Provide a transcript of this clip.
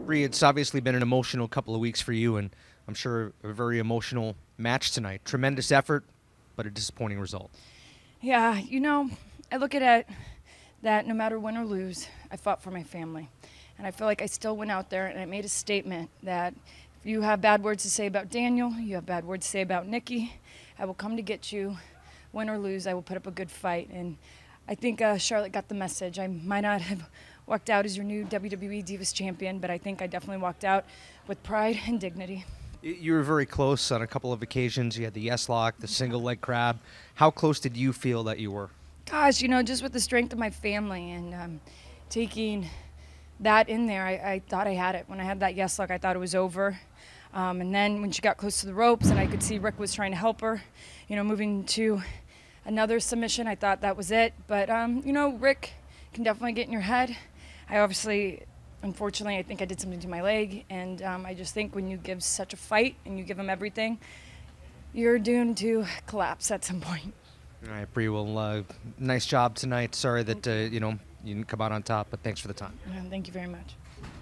Brie, it's obviously been an emotional couple of weeks for you, and I'm sure a very emotional match tonight. Tremendous effort, but a disappointing result. Yeah, I look at it that no matter win or lose, I fought for my family. And I feel like I still went out there and I made a statement that if you have bad words to say about Daniel, you have bad words to say about Nikki, I will come to get you. Win or lose, I will put up a good fight. And I think Charlotte got the message. I might not have walked out as your new WWE Divas champion, but I think I definitely walked out with pride and dignity. You were very close on a couple of occasions. You had the yes lock, the single leg crab. How close did you feel that you were? Gosh, just with the strength of my family and taking that in there, I thought I had it. When I had that yes lock, I thought it was over. And then when she got close to the ropes and I could see Rick was trying to help her, moving to another submission, I thought that was it. But, Rick can definitely get in your head. Unfortunately, I think I did something to my leg. And I just think when you give such a fight and you give him everything, you're doomed to collapse at some point. All right, Brie, well, nice job tonight. Sorry that, you didn't come out on top, but thanks for the time. Thank you very much.